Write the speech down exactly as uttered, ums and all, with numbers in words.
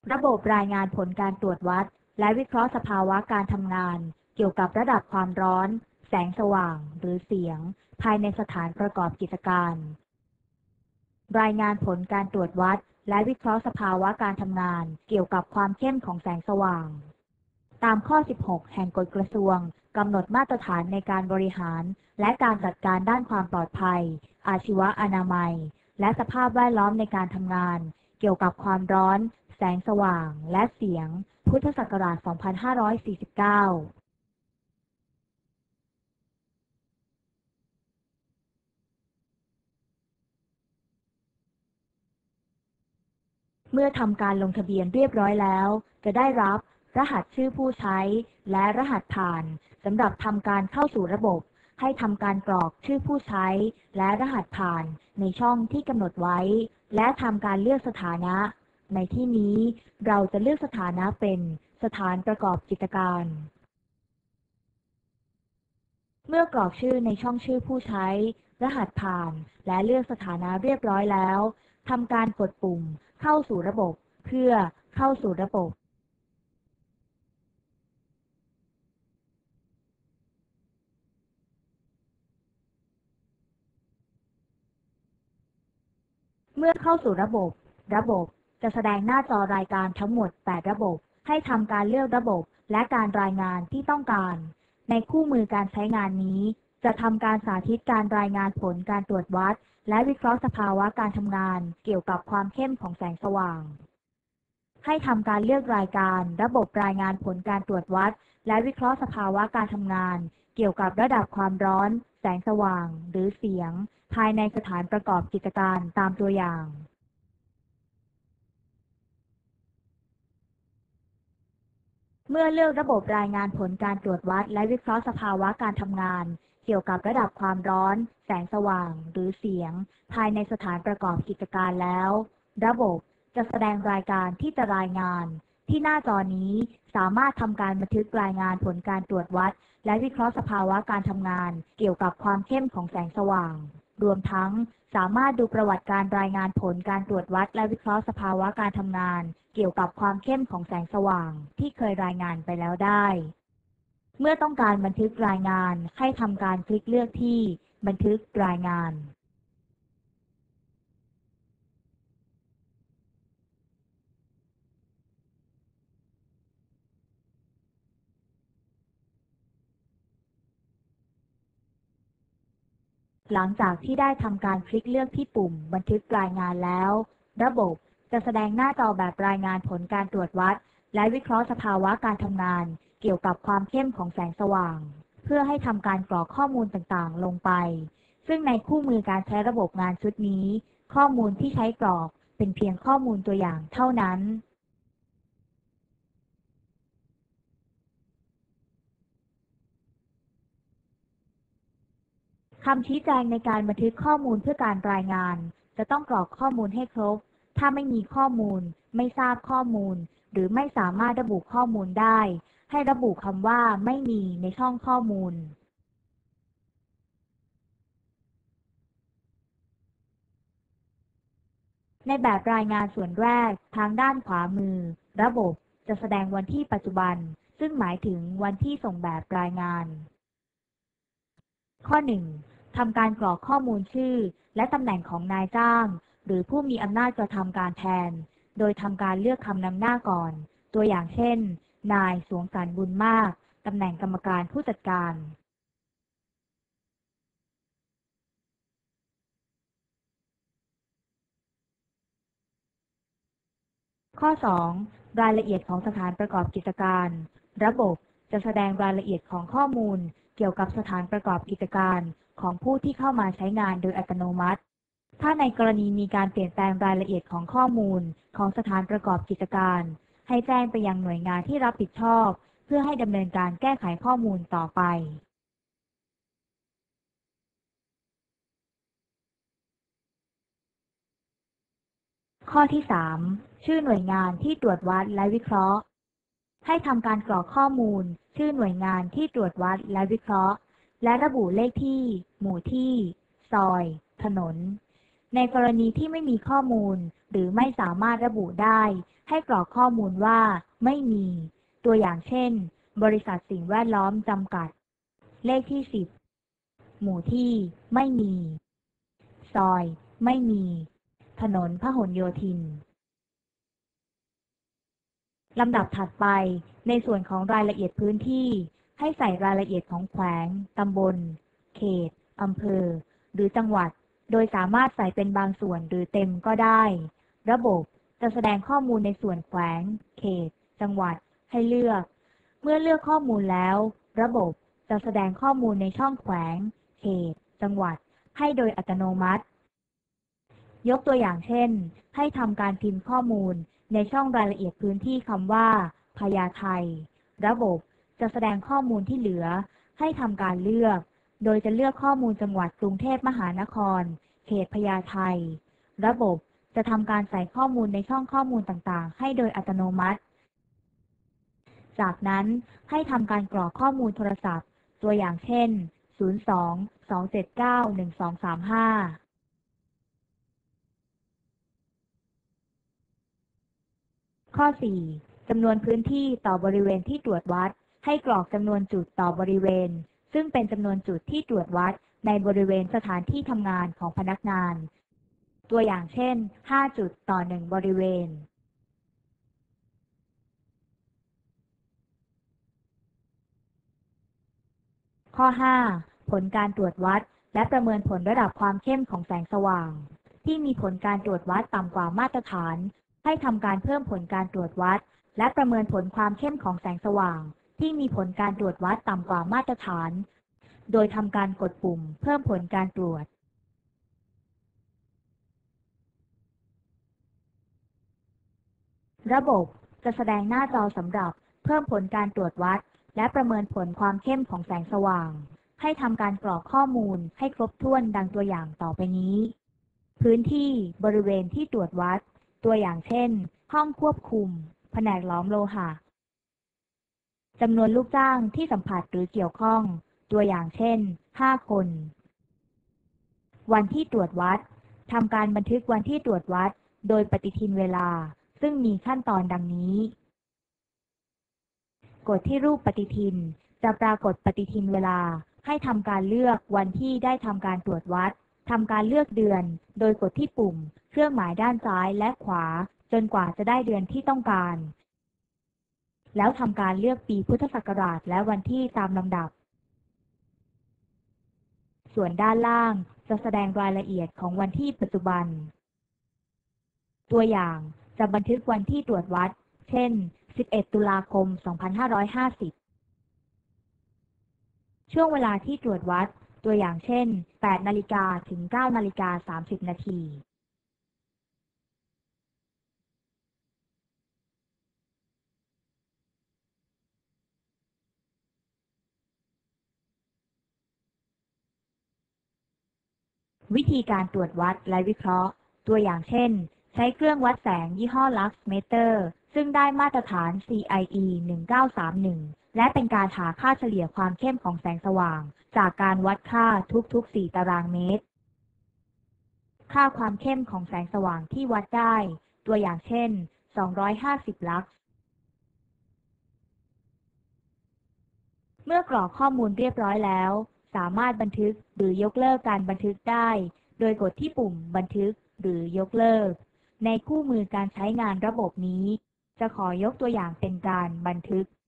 ระบบรายงานผลการตรวจวัดและวิเคราะห์สภาวะการทำงานเกี่ยวกับระดับความร้อนแสงสว่างหรือเสียงภายในสถานประกอบกิจการรายงานผลการตรวจวัดและวิเคราะห์สภาวะการทำงานเกี่ยวกับความเข้มของแสงสว่างตามข้อ สิบหก แห่งกฎกระทรวงกำหนดมาตรฐานในการบริหารและการจัดการด้านความปลอดภัยอาชีวะอนามัยและสภาพแวดล้อมในการทำงานเกี่ยวกับความร้อนแสงสว่างและเสียงพุทธศักราช สองพันห้าร้อยสี่สิบเก้า เมื่อทำการลงทะเบียนเรียบร้อยแล้วจะได้รับรหัสชื่อผู้ใช้และรหัสผ่านสำหรับทำการเข้าสู่ระบบให้ทำการกรอกชื่อผู้ใช้และรหัสผ่านในช่องที่กำหนดไว้และทำการเลือกสถานะในที่นี้เราจะเลือกสถานะเป็นสถานประกอบกิจการเมื่อกรอกชื่อในช่องชื่อผู้ใช้รหัสผ่านและเลือกสถานะเรียบร้อยแล้วทำการกดปุ่มเข้าสู่ระบบเพื่อเข้าสู่ระบบเมื่อเข้าสู่ระบบระบบจะแสดงหน้าจอรายการทั้งหมดแปดระบบให้ทำการเลือกระบบและการรายงานที่ต้องการในคู่มือการใช้งานนี้จะทำการสาธิตการรายงานผลการตรวจวัดและวิเคราะห์สภาวะการทำงานเกี่ยวกับความเข้มของแสงสว่างให้ทำการเลือกรายการระบบรายงานผลการตรวจวัดและวิเคราะห์สภาวะการทำงานเกี่ยวกับระดับความร้อนแสงสว่างหรือเสียงภายในสถานประกอบกิจการตามตัวอย่างเมื่อเลือกระบบรายงานผลการตรวจวัดและวิเคราะห์สภาวะการทำงานเกี่ยวกับระดับความร้อนแสงสว่างหรือเสียงภายในสถานประกอบกิจการแล้วระบบจะแสดงรายการที่จะรายงานที่หน้าจอนี้สามารถทำการบันทึกรายงานผลการตรวจวัดและวิเคราะห์สภาวะการทำงานเกี่ยวกับความเข้มของแสงสว่างรวมทั้งสามารถดูประวัติการรายงานผลการตรวจวัดและวิเคราะห์สภาวะการทำงานเกี่ยวกับความเข้มของแสงสว่างที่เคยรายงานไปแล้วได้เมื่อต้องการบันทึกรายงานให้ทำการคลิกเลือกที่บันทึกรายงานหลังจากที่ได้ทำการคลิกเลือกที่ปุ่มบันทึกรายงานแล้วระบบจะแสดงหน้าจอแบบรายงานผลการตรวจวัดและวิเคราะห์สภาวะการทำงานเกี่ยวกับความเข้มของแสงสว่างเพื่อให้ทำการกรอกข้อมูลต่างๆลงไปซึ่งในคู่มือการใช้ระบบงานชุดนี้ข้อมูลที่ใช้กรอกเป็นเพียงข้อมูลตัวอย่างเท่านั้นคำชี้แจงในการบันทึกข้อมูลเพื่อการรายงานจะต้องกรอกข้อมูลให้ครบถ้าไม่มีข้อมูลไม่ทราบข้อมูลหรือไม่สามารถระบุข้อมูลได้ให้ระบุคำว่าไม่มีในช่องข้อมูลในแบบรายงานส่วนแรกทางด้านขวามือระบบจะแสดงวันที่ปัจจุบันซึ่งหมายถึงวันที่ส่งแบบรายงานข้อ หนึ่ง ทำการกรอกข้อมูลชื่อและตำแหน่งของนายจ้างหรือผู้มีอำนาจกระทำการแทนโดยทำการเลือกคำนำหน้าก่อนตัวอย่างเช่นนายสวงสรรค์บุญมากตำแหน่งกรรมการผู้จัดการข้อ สอง รายละเอียดของสถานประกอบกิจการระบบจะแสดงรายละเอียดของข้อมูลเกี่ยวกับสถานประกอบกิจการของผู้ที่เข้ามาใช้งานโดยอัตโนมัติถ้าในกรณีมีการเปลี่ยนแปลงรายละเอียดของข้อมูลของสถานประกอบกิจการให้แจ้งไปยังหน่วยงานที่รับผิดชอบเพื่อให้ดำเนินการแก้ไขข้อมูลต่อไปข้อที่ สาม ชื่อหน่วยงานที่ตรวจวัดและวิเคราะห์ให้ทำการกรอกข้อมูลชื่อหน่วยงานที่ตรวจวัดและวิเคราะห์และระบุเลขที่หมู่ที่ซอยถนนในกรณีที่ไม่มีข้อมูลหรือไม่สามารถระบุได้ให้กรอกข้อมูลว่าไม่มีตัวอย่างเช่นบริษัทสิ่งแวดล้อมจำกัดเลขที่สิบหมู่ที่ไม่มีซอยไม่มีถนนพหลโยธินลำดับถัดไปในส่วนของรายละเอียดพื้นที่ให้ใส่รายละเอียดของแขวงตำบลเขตอำเภอหรือจังหวัดโดยสามารถใส่เป็นบางส่วนหรือเต็มก็ได้ระบบจะแสดงข้อมูลในส่วนแขวงเขตจังหวัดให้เลือกเมื่อเลือกข้อมูลแล้วระบบจะแสดงข้อมูลในช่องแขวงเขตจังหวัดให้โดยอัตโนมัติยกตัวอย่างเช่นให้ทำการพิมพ์ข้อมูลในช่องรายละเอียดพื้นที่คำว่าพญาไทระบบจะแสดงข้อมูลที่เหลือให้ทำการเลือกโดยจะเลือกข้อมูลจังหวัดกรุงเทพมหานครเขตพญาไทระบบจะทำการใส่ข้อมูลในช่องข้อมูลต่างๆให้โดยอัตโนมัติจากนั้นให้ทำการกรอกข้อมูลโทรศัพท์ตัวอย่างเช่นศูนย์ สอง สอง เจ็ด เก้า หนึ่ง สอง สาม ห้าข้อ สี่ จำนวนพื้นที่ต่อบริเวณที่ตรวจวัดให้กรอกจำนวนจุดต่อบริเวณซึ่งเป็นจำนวนจุดที่ตรวจวัดในบริเวณสถานที่ทำงานของพนักงานตัวอย่างเช่นห้าจุดต่อหนึ่งบริเวณข้อ ห้า ผลการตรวจวัดและประเมินผลระดับความเข้มของแสงสว่างที่มีผลการตรวจวัดต่ำกว่ามาตรฐานให้ทำการเพิ่มผลการตรวจวัดและประเมินผลความเข้มของแสงสว่างที่มีผลการตรวจวัดต่ำกว่ามาตรฐานโดยทำการกดปุ่มเพิ่มผลการตรวจระบบจะแสดงหน้าจอสำหรับเพิ่มผลการตรวจวัดและประเมินผลความเข้มของแสงสว่างให้ทำการกรอกข้อมูลให้ครบถ้วนดังตัวอย่างต่อไปนี้พื้นที่บริเวณที่ตรวจวัดตัวอย่างเช่นห้องควบคุมแผนกหลอมโลหะจำนวนลูกจ้างที่สัมผัสหรือเกี่ยวข้องตัวอย่างเช่นห้าคนวันที่ตรวจวัดทำการบันทึกวันที่ตรวจวัดโดยปฏิทินเวลาซึ่งมีขั้นตอนดังนี้กดที่รูปปฏิทินจะปรากฏปฏิทินเวลาให้ทำการเลือกวันที่ได้ทำการตรวจวัดทำการเลือกเดือนโดยกดที่ปุ่มเครื่องหมายด้านซ้ายและขวาจนกว่าจะได้เดือนที่ต้องการแล้วทำการเลือกปีพุทธศักราชและวันที่ตามลำดับส่วนด้านล่างจะแสดงรายละเอียดของวันที่ปัจจุบันตัวอย่างจะบันทึกวันที่ตรวจวัดเช่นสิบเอ็ดตุลาคมสองพันห้าร้อยห้าสิบช่วงเวลาที่ตรวจวัดตัวอย่างเช่นแปดนาฬิกาถึงเก้านาฬิกาสามสิบนาทีวิธีการตรวจวัดและวิเคราะห์ตัวอย่างเช่นใช้เครื่องวัดแสงยี่ห้อ Lux Meter ซึ่งได้มาตรฐาน ซี ไอ อี หนึ่งเก้าสามหนึ่งและเป็นการหาค่าเฉลี่ยความเข้มของแสงสว่างจากการวัดค่าทุกๆสี่ตารางเมตรค่าความเข้มของแสงสว่างที่วัดได้ตัวอย่างเช่นสองร้อยห้าสิบลักซ์เมื่อกรอกข้อมูลเรียบร้อยแล้วสามารถบันทึกหรือยกเลิกการบันทึกได้โดยกดที่ปุ่มบันทึกหรือยกเลิกในคู่มือการใช้งานระบบนี้จะขอยกตัวอย่างเป็นการบันทึก